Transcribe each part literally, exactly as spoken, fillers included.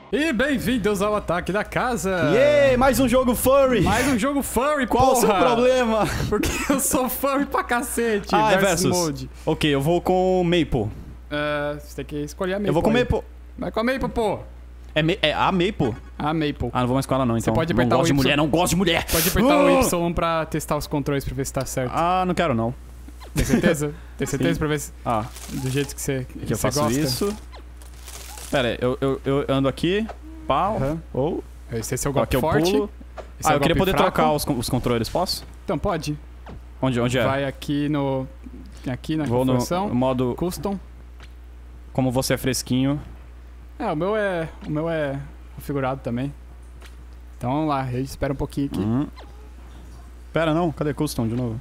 E bem-vindos ao Ataque da Casa! Yeah, mais um jogo furry! Mais um jogo furry, Qual porra! o seu problema? Porque eu sou furry pra cacete! Ah, é versus versus. mode. Ok, eu vou com Maple. Uh, você tem que escolher a Maple. Eu vou com aí. Maple. Vai com a Maple, pô! É, me... é a Maple? A Maple. Ah, não vou mais com ela não, então. pode não apertar gosto o de Y. mulher, não gosto de mulher! Pode apertar o Y pra testar os controles pra ver se tá certo. Ah, não quero não. Tem certeza? Tem certeza Sim. pra ver se... Ah, Do jeito que você, que aqui eu você faço gosta? isso. Pera aí, eu, eu, eu ando aqui, pau, Aham. ou... Esse é o golpe Aqui eu forte. pulo. Esse Ah, é o eu queria golpe poder fraco. trocar os, con- os controles, posso? Então, pode. Onde, onde é? Vai aqui no... Aqui na Vou no configuração. modo, Custom. como você é fresquinho. É, o meu é... O meu é configurado também. Então, vamos lá. Eu espero um pouquinho aqui. Uhum. Pera, não, cadê custom de novo?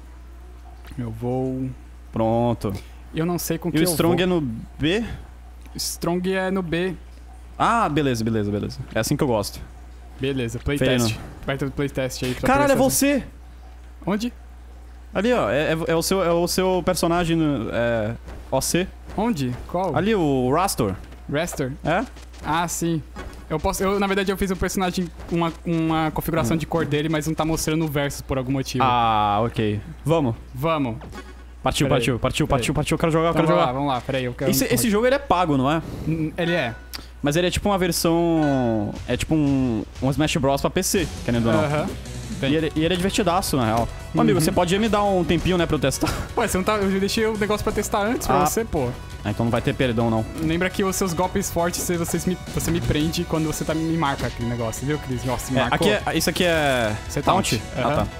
Eu vou... Pronto. Eu não sei com E que o eu strong vou. é no B? Strong é no B. Ah, beleza, beleza, beleza. É assim que eu gosto. Beleza, Feio, playtest. Vai ter playtest aí. Pra Caralho, é poder você! fazer. Onde? Ali, ó, é, é- é o, seu, é o seu personagem no, é, O C. Onde? Qual? Ali, o Rastor. Raster? É? Ah, sim. Eu posso... Eu, na verdade, eu fiz um personagem com uma, uma configuração de cor dele, mas não tá mostrando o versus por algum motivo. Ah, ok. Vamos. Vamos. Partiu, Pera aí, partiu, partiu, pera partiu, aí. partiu. Eu quero jogar, eu Então, quero vamos lá, jogar. vamos lá. Peraí, eu quero... Esse, esse jogo, ele é pago, não é? Hum, Ele é. Mas ele é tipo uma versão... É tipo um, um Smash Bros pra P C, querendo ou não. Aham. E ele, e ele é divertidaço, na real. Ô, amigo, Uhum. você pode me dar um tempinho, né, pra eu testar? Ué, você não tá... Eu deixei o negócio pra testar antes pra Ah. você, pô. Ah, então não vai ter perdão, não. Lembra que os seus golpes fortes, você, vocês me, você me prende quando você tá, me marca aquele negócio, viu, Cris? Nossa, me É, marcou. aqui é, isso aqui é... Você Taunt? taunt. Ah, Aham. tá.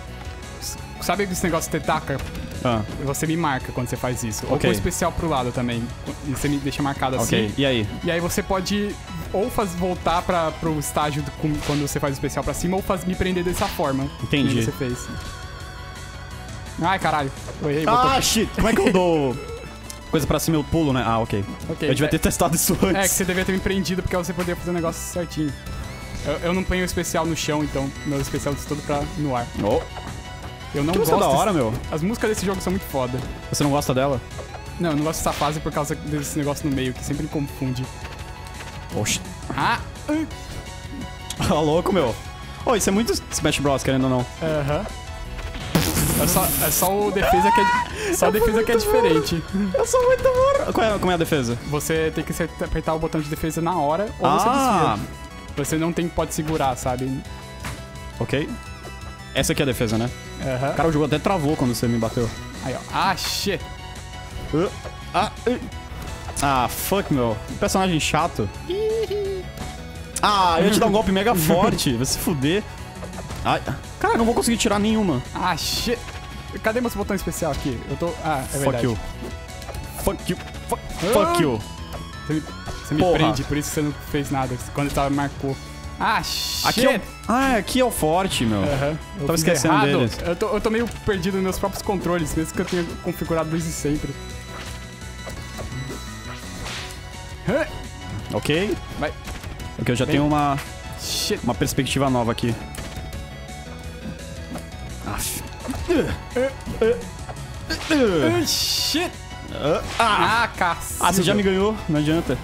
Sabe esse negócio que você taca? Ah, Você me marca quando você faz isso. Ou Ok. com especial pro lado também. E você me deixa marcado assim. ok. E aí? E aí você pode ou faz, voltar pra, pro estágio do- com- quando você faz o especial pra cima, ou faz, me prender dessa forma. Entendi. Que você fez. Ai, caralho. Eu errei, Ah, botou... shit! Como é que eu dou... Coisa pra cima eu pulo, né? Ah, ok. Ok, Eu devia é- ter testado isso antes. É, que você devia ter me prendido porque você poderia fazer o negócio certinho. Eu, eu não ponho o especial no chão, então meu especial é todo pra, no ar. Oh, Eu não que gosto... música da hora, meu. As músicas desse jogo são muito foda. Você não gosta dela? Não, eu não gosto dessa fase por causa desse negócio no meio, que sempre me confunde. Oxi. Ah! uh, Tá louco, meu. Oh, isso é muito Smash Bros, querendo ou não. Aham. É só, é só o defesa que é, só a defesa que é diferente. Eu sou muito burro. Qual é, como é a defesa? Você tem que acertar- apertar o botão de defesa na hora ou você Ah, desvia. Você não tem pode segurar, sabe? ok. Essa aqui é a defesa, né? Aham. Cara, o jogo até travou quando você me bateu. Aí, ó. Ah, shit. Uh, ah, uh. ah, fuck, meu. Que personagem chato. Ah, eu ia te dar um golpe mega forte. Vai se fuder. Ai, cara, eu não vou conseguir tirar nenhuma. Ah, shit. Cadê meu botão especial aqui? Eu tô... Ah, é Fuck verdade. you. Fuck you. Fuck, fuck you. Você me, você me Porra. prende, por isso que você não fez nada. Quando você tava, marcou. Ah, shit. Aqui é o... Ah, aqui é o forte, meu. Aham. Eu Tava fiz esquecendo errado. deles. Eu tô, eu tô meio perdido nos meus próprios controles, mesmo que eu tenha configurado desde sempre. Hã? Ok. Vai. Ok, eu já Vem. tenho uma, Shit. uma perspectiva nova aqui. Aff. Ah, shit. Ah, Ah, cacete. ah, você já me ganhou, não adianta.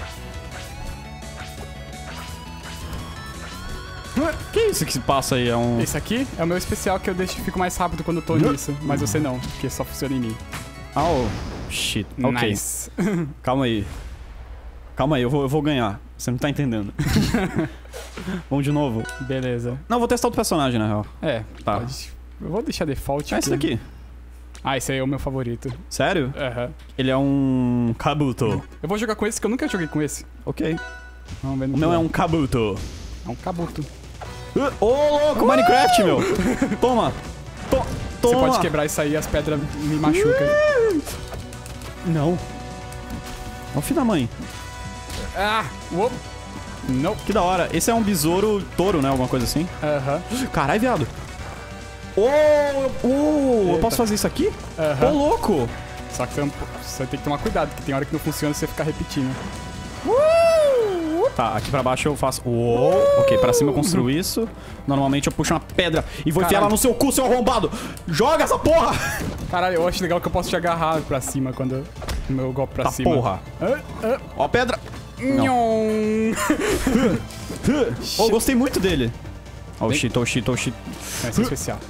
Que isso que se passa aí? É um... Esse aqui é o meu especial que eu deixo fico mais rápido quando eu tô nisso. Mas você não, porque só funciona em mim. Oh, shit. Ok, Nice. calma aí. Calma aí, eu vou, eu vou ganhar. Você não tá entendendo. Vamos de novo. Beleza. Não, eu vou testar outro personagem, na real. É, Tá. pode. Eu vou deixar default. É esse aqui. daqui. Ah, esse aí é o meu favorito. Sério? Aham. Ele é um Kabuto. Eu vou jogar com esse, que eu nunca joguei com esse. Ok. Vamos ver no O meu que é um Kabuto. É um cabuto. Ô, louco, Minecraft, meu. Toma. To Você toma. pode quebrar isso aí e as pedras me machucam. Não. É o filho da mãe. Ah! Uop! Não. Que da hora. Esse é um besouro touro, né? Alguma coisa assim. Aham. Caralho, viado. Ô, oh, oh, eu Eita. posso fazer isso aqui? Ô, Aham. louco. Só que você, não- você tem que tomar cuidado, porque tem hora que não funciona e você fica repetindo. Tá, aqui pra baixo eu faço... Uou. Ok, pra cima eu construo isso. Normalmente eu puxo uma pedra e vou enfiar Caralho. ela no seu cu, seu arrombado. Joga essa porra. Caralho, eu acho legal que eu posso te agarrar pra cima quando o meu golpe pra Tá cima. porra. Ah, ah. Ó a pedra. Nhon. Oh, gostei muito dele. Oh Bem- shit, oh shit, oh shit. Essa é especial.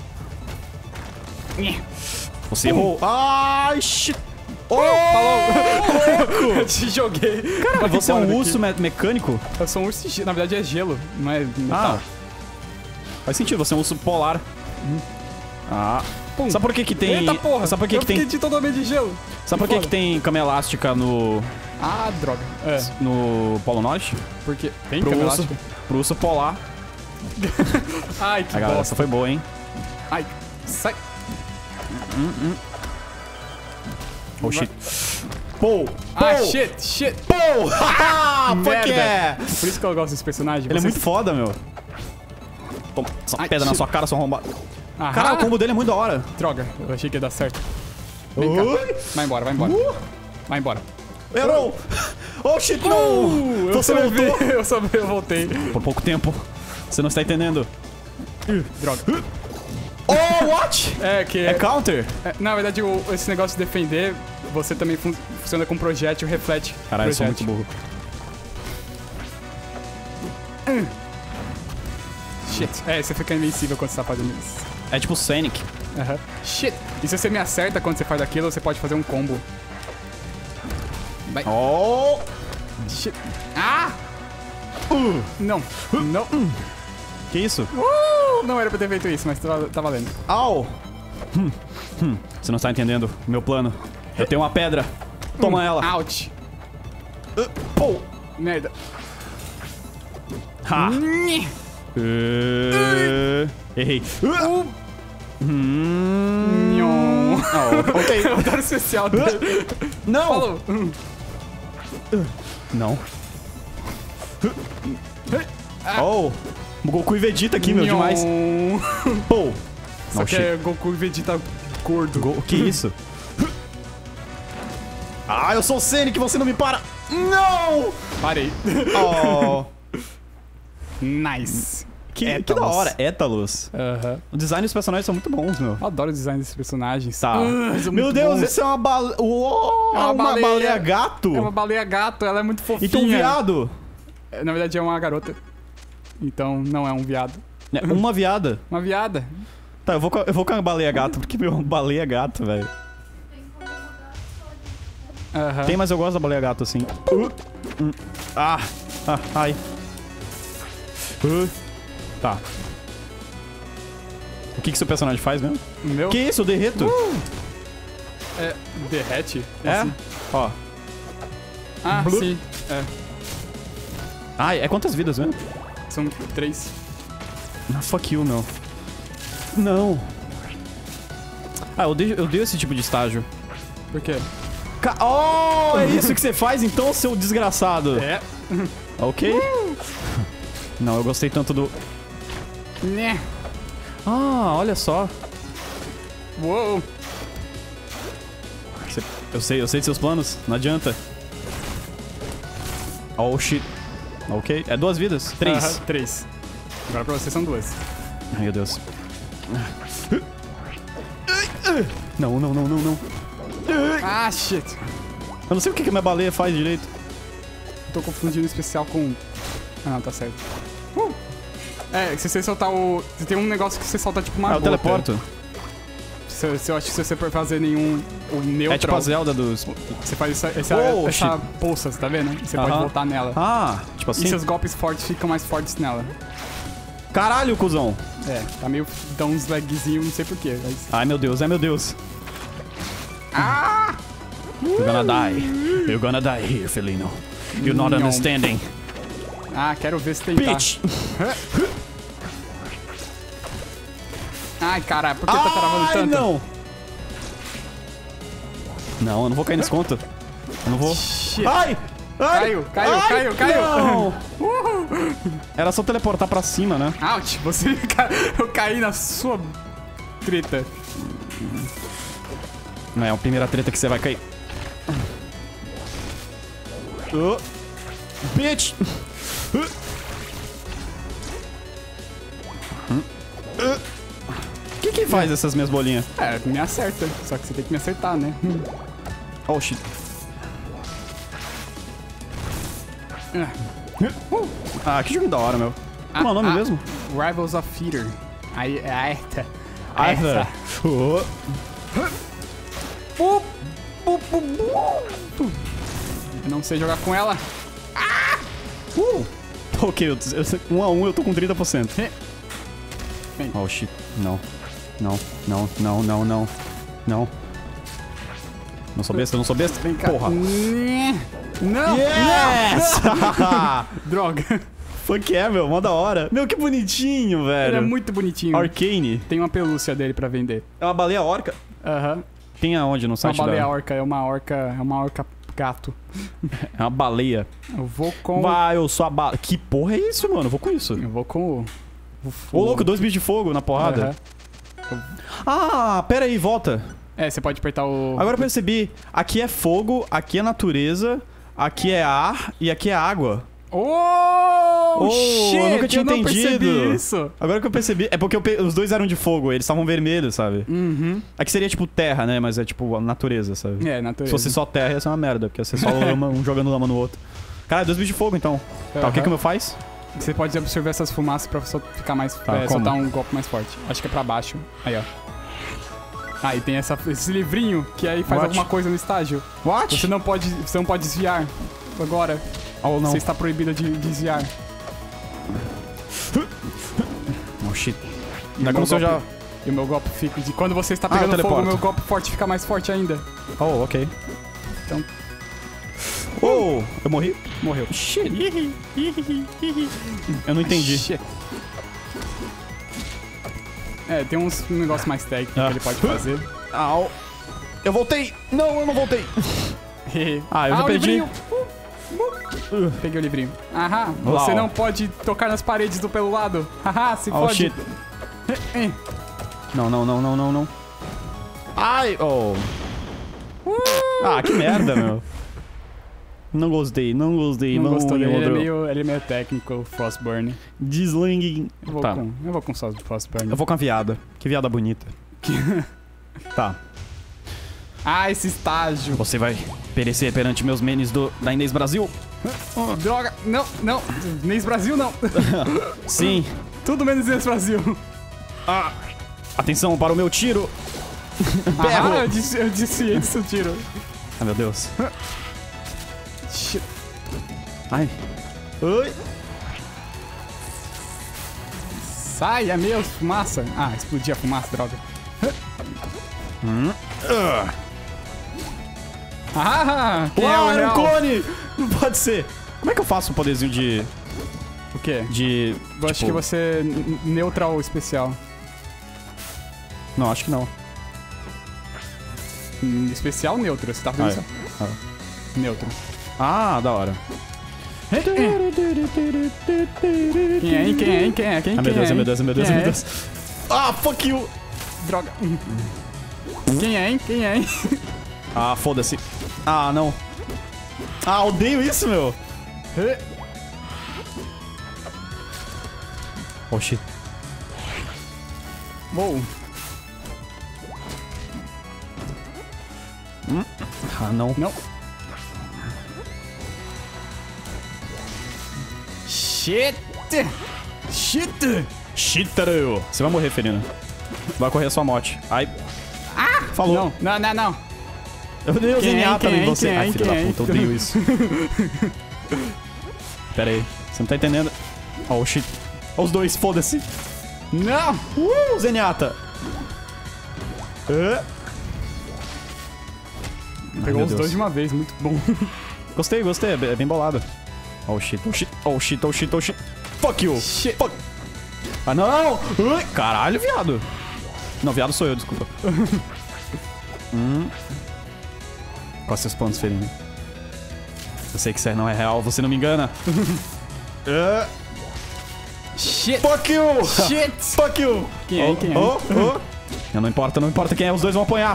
Você errou. Ai, shit. Oh, Falou! Eu te joguei. Cara, você é Fora um daqui. urso me- mecânico? Eu sou um urso de gelo. Na verdade é gelo, não é metal. Ah. Faz sentido, você é um urso polar. Ah. Pum. Sabe por que que tem... Eita porra! Sabe por que eu que tem... fiquei de totalmente de gelo. Sabe por que foda. que tem cama elástica no... Ah, droga. É, no Polo Norte? porque... Tem Pro câmera urso, elástica? pro urso polar. Ai, que Ah, galera, essa bosta. foi boa, hein? Ai, sai. Oh, shit. Pô! Ah, Pô! shit, shit. Pô! Haha! Fuck Merda. yeah! Por isso que eu gosto desse personagem. Ele é Vocês- muito foda, meu. Toma essa Ai, pedra na shit. sua cara, sua arrombada. Aham. Caralho, o combo dele é muito da hora. Droga, eu achei que ia dar certo. Vem cá. Oi? Vai embora, vai embora. Uh, Vai embora. errou! Oh, shit, não! Uh, eu Você sobrevivi, voltou? eu, soube, eu voltei. Por pouco tempo. Você não está entendendo. Droga. Oh, what? É que... É counter? é, na verdade, o- esse negócio de defender, você também fun- funciona com projétil, reflete Caralho, eu sou muito projétil. burro. Shit. É, você fica invencível quando você tá fazendo isso. É tipo Sonic. Aham. Shit. E se você me acerta quando você faz aquilo, você pode fazer um combo. Vai. Oh! Shit. Ah! Uh, Não. Não. que isso? Uh, não era pra ter feito isso, mas tá, tá valendo. Au! Hum, hum, você não está entendendo o meu plano. Eu tenho uma pedra. Toma Hum, ela. Ouch. Uh, pô! Merda. Ha! Nhe. Uh, errei. Uh, hum, Nhon. oh, ok. Eu adoro o especial dele. Não! Falou. Não. Oh! Goku e Vegeta aqui, meu, demais. Nhon. Pô! Só Não, que shit. é Goku e Vegeta gordo. Go- que isso? Ah, eu sou o Sonic, você não me para! Não! Parei. Oh! Nice. Que, que da Étalos. hora, Étalos. Aham. O design dos personagens são muito bons, meu. Eu adoro o design desses personagens. Tá. Ah, eles são Meu muito Deus, bons. esse é uma baleia. Uou, É uma uma baleia. baleia gato. É uma baleia gato, ela é muito fofinha. Então, um viado. É, na verdade é uma garota. Então não é um viado. É, uma viada. Uma viada. Tá, eu vou, com a- eu vou com a baleia gato, porque, meu, baleia gato, velho. Aham. Tem, mas eu gosto da baleia gato, assim. Uh, hum, ah, ah, ai. Uh, tá. O que que seu personagem faz mesmo? O meu Que isso, eu derreto? é derrete. É? Assim. Ó. Ah, Blu- sim. É. Ai, é quantas vidas mesmo? São três. Ah, fuck you, meu. Não. Ah, eu odeio, eu odeio esse tipo de estágio. Por quê? Ca- oh, é isso que você faz então, seu desgraçado? É. Ok. Não, eu gostei tanto do... Né. Ah, olha só. Uou. Você- Eu sei, eu sei de seus planos. Não adianta. Oh, shit. Ok. É duas vidas? Três. Aham, três. Agora pra você são duas. Ai, meu Deus. Não, não, não, não, não. Ah, shit. Eu não sei o que que a minha baleia faz direito. Tô confundindo o especial com... Ah, não, tá certo. Uh. É, se você soltar o... Você tem um negócio que você solta tipo uma Ah, eu gota. teleporto. Se, se eu acho que se você for fazer nenhum... O neutral... É tipo a Zelda dos... Você faz essa, essa, Oh, essa bolsa, você tá vendo? E você pode Aham. voltar nela. Ah, tipo E assim. seus golpes fortes ficam mais fortes nela. Caralho, cuzão. É, tá meio... Dá uns lagzinhos, não sei porquê. Mas... Ai, meu Deus, ai, meu Deus. Ah! You're gonna die. You're gonna die here, Felino. You're not Não. understanding. Ah, quero ver se tentar. Bitch! Ai, caralho, por que tá travando Ai, tanto? não! Não, eu não vou cair nesse conto. Eu não vou... Shit. Ai! Ai! Caiu, caiu, Ai, caiu, caiu. Não. Era só teleportar pra cima, né? Ouch, você... ca- Eu caí na sua treta. Não é a primeira treta que você vai cair. Oh. Bitch! O que que faz essas minhas bolinhas? É, me acerta. Só que você tem que me acertar, né? Oh, shit. Ah, que jogo da hora, meu. Como é o nome ah, mesmo? Rivals of Feeder. Aí, é esta. Ah, Essa. oh. Uh, uh, uh, uh. Não sei jogar com ela. Uh. Ok, eu, eu, um a um eu tô com trinta por cento. Vem. Oh, shit. Não. Não, não, não, não, não. Não. Não sou besta, não sou besta. Vem cá. Porra. Não! Yes! Não! Droga. Fuck é, meu. Mó da hora. Meu, que bonitinho, velho. Ele é muito bonitinho. Arcane. Tem uma pelúcia dele pra vender. É uma baleia orca? Aham. Tem aonde no Uma site baleia da... orca. É uma orca... É uma orca gato. É uma baleia. Eu vou com... Vai, eu sou a baleia. Que porra é isso, mano? Eu vou com isso. Eu vou com o... Ô, louco, dois bichos de fogo na porrada. Aham. Ah, pera aí, volta. É, você pode apertar o... Agora eu percebi. Aqui é fogo, aqui é natureza, aqui é ar e aqui é água. Oh, Oh, shit! eu nunca tinha eu não entendido. percebi isso. Agora que eu percebi, é porque eu pe- os dois eram de fogo, eles estavam vermelhos, sabe? Uhum. Aqui seria tipo terra, né? Mas é tipo a natureza, sabe? É, Se natureza. fosse só terra, ia ser uma merda, porque ia ser só lama, um jogando lama no outro. Cara, dois bichos de fogo então. Tá, o que Aham. que meu faz? Você pode absorver essas fumaças pra só ficar mais... Tá, é, como? soltar um golpe mais forte. Acho que é pra baixo. Aí, ó. Ah, e tem essa, esse livrinho que aí faz What? alguma coisa no estágio. What? Você não pode, você não pode desviar agora. Oh, não. Você está proibido de desviar. Oh, shit. E Não é o como meu se eu já... golpe- E o meu golpe fica... De, quando você está Ah, eu pegando fogo, o teleporto. meu golpe forte fica mais forte ainda. Oh, ok. Então, Oh, eu morri? morreu. Shit. Eu não entendi. Shit. É, tem uns um negócio mais técnico Ah. que ele pode fazer. Au. Eu voltei. Não, eu não voltei. Ah, eu já o perdi. livrinho. Uh, uh. Peguei o livrinho. Aham, você Uau. não pode tocar nas paredes do pelo lado. Haha, se Oh, fode. shit. Não, não, não, não, não, não. Ai, oh. Ah, que merda, meu. Não gostei, não gostei. Não Vamos gostou em dele, ele é, outro. meio, ele é meio técnico, o Frostburn. Deslanging. Eu vou Tá. com, eu vou com só o Frostburn. Eu vou com a viada. Que viada bonita. Tá. Ah, esse estágio. Você vai perecer perante meus menes do, da Inês Brasil? Droga, não, não. Inês Brasil, não. Sim. Tudo menos Inês Brasil. Ah. Atenção para o meu tiro. Ah, eu disse, eu desviei do seu tiro. Ai, meu Deus. Shit. Ai. Oi. Sai, é meu, fumaça. Ah, explodi a fumaça, droga. Hum. Ah. Ah, quem é o Uau, era um real? clone! Não pode ser. Como é que eu faço um poderzinho de... O quê? De... Eu acho tipo- que você... n- Neutral especial. Não, acho que não. Hum, Especial neutro, você tá fazendo Ah, isso? é. Neutro. Ah, da hora. Quem é, hein? Quem é, hein? Quem é? Quem, Ai, meu quem Deus, é, ai, meu Deus, ai, meu Deus, Quem ai, meu é? Deus. Ah, fuck you! Droga. Quem é, hein? Quem é, hein? Ah, foda-se. Ah, não. Ah, odeio isso, meu. Oh, shit. Uou. Ah, não. Não. Shit! Shit! Shitaru. Você vai morrer, Ferina. Vai correr a sua morte. Ai. Ah! Falou. Não, não, não, não. Eu odeio o Quem é, Zenyatta quem em é, você. quem é, Ai, filho quem da é? puta, eu odeio isso. Pera aí. Você não tá entendendo. Oh, shit. Os dois, foda-se. Não! Uh, Zenyatta. Uh. Pegou meu os Deus. dois de uma vez, muito bom. Gostei, gostei. É bem- é bem bolado. Oh, shit. Oh, shit. Oh, shit. Oh, shit. Oh, shit. Fuck you. Shit. Fuck. Ah, não. Ui, caralho, viado. Não, viado sou eu, desculpa. hum. Quais seus planos, Ferina? Eu sei que isso aí não é real, você não me engana. uh. Shit! Fuck you. Shit! Fuck you. Quem é, Oh, quem é? oh, oh. Não, não importa, não importa quem é, os dois vão apanhar.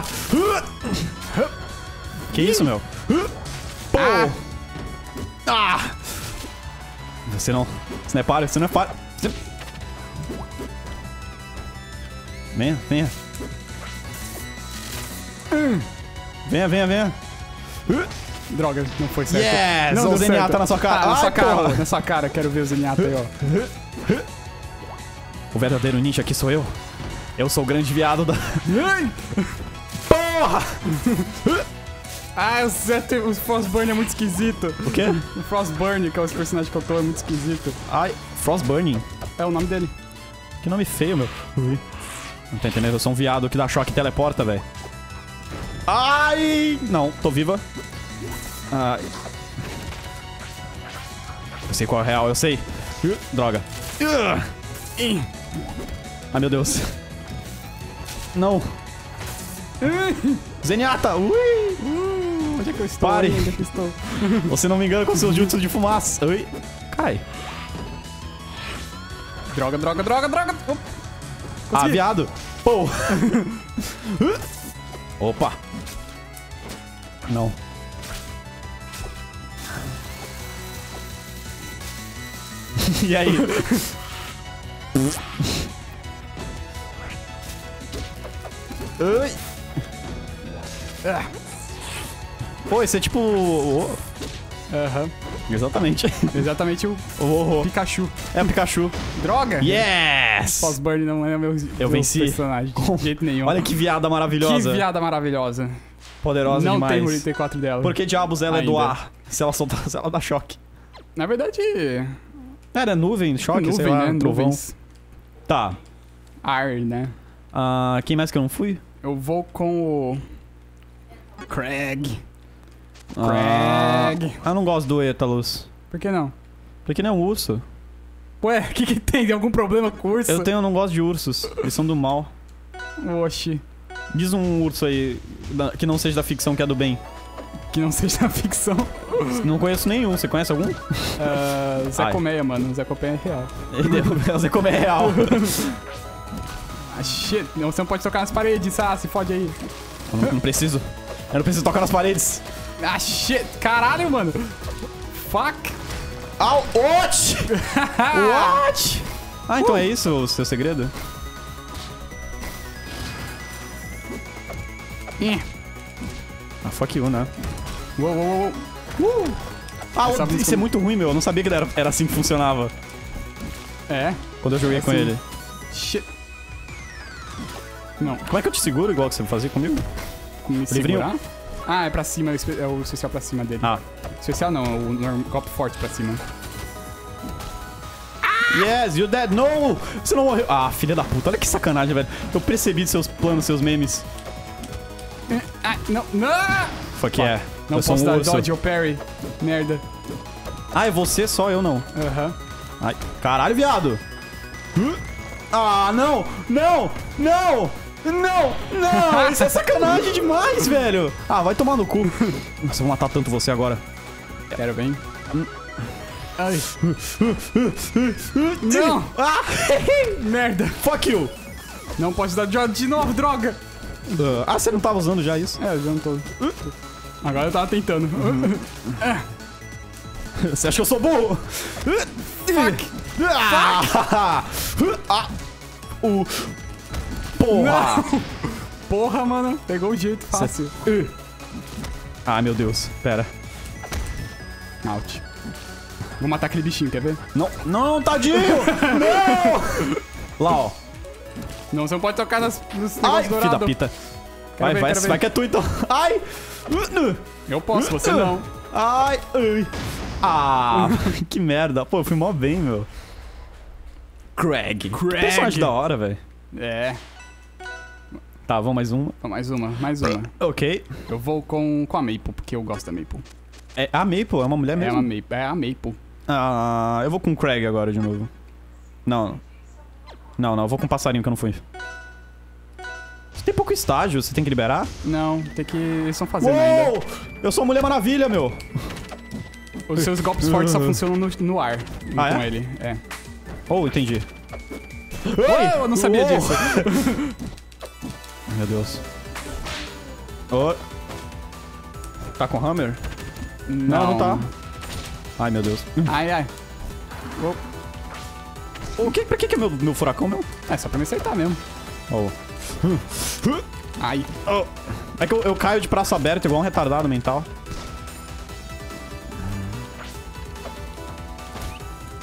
Que isso, meu? Pô. Ah. Ah. Você não... Você não é páreo, você não é páreo. Você... Venha, venha. Venha, venha, venha. Droga, não foi certo. Yes! Não O deu Zenyatta certo. na sua cara. Ah, na Ai, sua cara, porra. na sua cara. Quero ver o Zenyatta aí, ó. O verdadeiro ninja aqui sou eu. Eu sou o grande viado da... Porra! Ah, o, Zé tem- o Frostburn é muito esquisito. O quê? O Frostburn, que é o personagem que eu tô, é muito esquisito. Ai, Frostburning. É o nome dele. Que nome feio, meu. Ui. Não tá entendendo? Eu sou um viado que dá choque e teleporta, velho. Ai! Não, tô viva. Ai. Eu sei qual é o real, eu sei. Uh, droga. Uh. Ih. Ai, meu Deus. Não. Zenyatta! Ui! Uh, onde é que eu estou? Pare. Onde é que eu estou? Você não me engana com seus jutsu de fumaça. Ui. Cai. Droga, droga, droga, droga. Opa. Ah, Consegui. viado. Pô. Opa. Não. E aí? Ai. Ah. Pô, esse é tipo... o- Aham. Exatamente. Exatamente o O Pikachu. É o Pikachu. Droga! Yes! Frostburn não é meu, meu venci. personagem. De jeito nenhum. Olha que viada maravilhosa. Que viada maravilhosa. Poderosa não demais. tem o item quatro dela. Por que diabos ela é do Ainda. ar? Se ela soltar, se ela dá choque. Na verdade, Era nuvem, choque, nuvem, sei lá, né? trovão. Nuvens. Tá. Ar, né? Ah, quem mais que eu não fui? Eu vou com o... Craig. Ah, Craig. eu não gosto do Etalus. Por que não? Porque não é um urso. Ué, o que que tem? Tem algum problema com o urso? Eu, tenho, eu não gosto de ursos. Eles são do mal. Oxi. Diz um urso aí da- que não seja da ficção, que é do bem. Que não seja na ficção. Não conheço nenhum. Você conhece algum? Uh, Zé Ai. Colmeia, mano. Zé Colmeia é real. Você come é real. Ah, shit. Não, você não pode tocar nas paredes. Ah, se fode aí. Eu não, não preciso. Eu não preciso tocar nas paredes. Ah, shit. Caralho, mano. Fuck. Au! What? What? Ah, então é isso o seu segredo? Ih. Ah, fuck you, né? Uou, uou, uou. Uh. Ah, Essa isso música- é muito ruim, meu. Eu não sabia que era, era assim que funcionava É. quando eu joguei É com assim. ele. Shit. Não. Como é que eu te seguro igual que você fazia comigo? Me Livrinho? segurar? Ah, é pra cima. É o espe- é o especial pra cima dele. Ah. Especial não, é o norm- golpe forte pra cima. Yes, you're dead. No! Você não morreu. Ah, filha da puta. Olha que sacanagem, velho. Eu percebi dos seus planos, seus memes. Ah, não, não! Fuck yeah. Não eu sou posso um dar urso. dodge ou parry. Merda. Ah, é você só, eu não. Aham. Ai, caralho, viado. Huh? Ah, não! Não! Não! Não! Não! Isso é sacanagem demais, velho! Ah, vai tomar no cu. Nossa, eu vou matar tanto você agora. Quero bem. Ai. Não! Ah! Merda. Fuck you! Não pode dar dodge de novo, droga. Uh, ah, você não tava usando já isso? É, eu já não tô. Agora eu tava tentando. Você acha que eu sou burro? Fuck. Ah! Ah! O... Porra! Não. Porra, mano. Pegou o jeito fácil. Ah, meu Deus. Pera. Out. Vou matar aquele bichinho, quer ver? Não, não, tadinho! Não! Lá, ó. Não, você não pode tocar nas, nos Ai, negócios filho da dourados. pita. Quero Vai, ver, vai, quero ver. vai que é tu então. Ai! Eu posso, você não. Ai, ai. Ah, que merda. Pô, eu fui mó bem, meu. Craig. Craig. Personagem da hora, velho. É. Tá, vamos mais uma. Mais uma, mais uma. Ok. Eu vou com, com a Maple, porque eu gosto da Maple. É a Maple, é uma mulher É mesmo? uma Maple, é a Maple. Ah, eu vou com o Craig agora de novo. Não. Não, não, eu vou com o passarinho que eu não fui. Você tem pouco estágio, você tem que liberar? Não, tem que... Eles estão fazendo ainda. Uou! Eu sou a Mulher Maravilha, meu! Os seus golpes fortes só funcionam no, no ar. Ah, com é? ele, é. Oh, entendi. Oi, eu não sabia Uou! disso. Meu Deus. Oh. Tá com Hammer? Não, não tá. Ai, meu Deus. Ai, ai. Oh. O que, pra que, que é meu, meu furacão, meu? É só pra me acertar mesmo. Oh. Ai. Oh. É que eu, eu caio de braço aberto igual um retardado mental.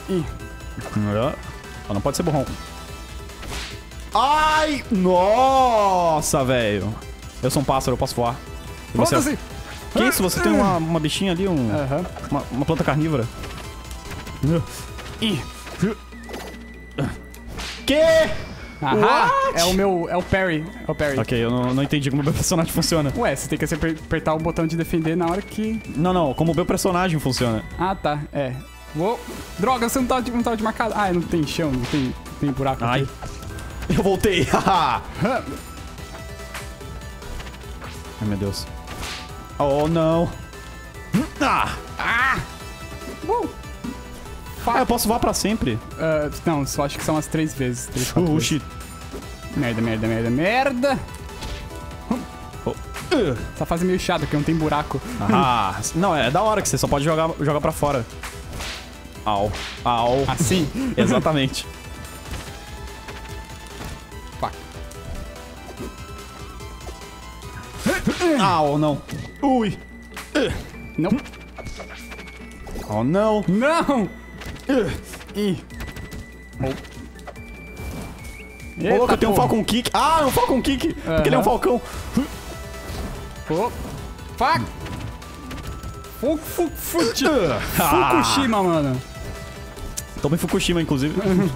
Ih. Ah, não pode ser burrão. Ai! Nossa, velho. Eu sou um pássaro, eu posso voar. E você... Foda-se! Que isso? Você tem uma, uma bichinha ali, um, Aham. uma, uma planta carnívora. Ih. Que? Ahá! What? É o meu... É o parry. É o parry. Ok, eu não, não entendi como o meu personagem funciona. Ué, você tem que apertar o botão de defender na hora que... Não, não, como o meu personagem funciona. Ah, tá. É. Uou. Droga, você não tava de, não tava de marcado. Ah, não tem chão, não tem, tem buraco Ai. aqui. Eu voltei. Hã? Ai, meu Deus. Oh, não. Ah! Ah! Uh. Ah, eu posso voar pra sempre. Uh, não, só acho que são as três vezes. Três, quatro Uh, vezes. shit. Merda, merda, merda, merda. Oh. Uh. Essa fase é meio chata, porque não tem buraco. Ah, não, é da hora que você só pode jogar, jogar pra fora. Au. Au. Assim? Exatamente. Pá. Au, não. Ui. Não. Oh, não. Não! Ih. Oh. Ô, louco, eu tenho um Falcon Kick. Ah, é um Falcon Kick. Porque ele é um falcão. Oh. Fuck! Fuku, fuku, fuku, Ah. Fukushima, mano. Toma em Fukushima, inclusive.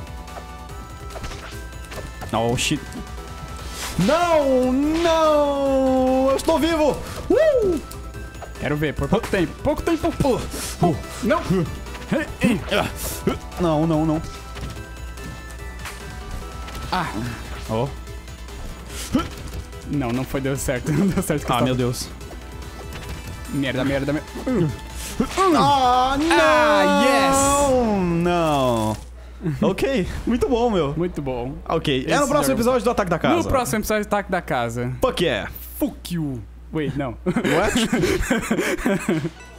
Oh, shit. Não, não. Eu estou vivo. Uh! Quero ver, por pouco tempo. Pouco tempo. Uh, uh. Não! Não, não, não. Ah! Oh. Não, não foi, deu certo. Não deu certo. que eu Ah, tava- meu Deus. Merda, merda, merda. Ah, não! Ah, yes! Não. Ok, muito bom, meu. Muito bom. Ok, é Esse no próximo jogo- episódio do Ataque da Casa. No próximo episódio de Ataque da Casa. Fuck yeah. Fuck you. Wait, não. What?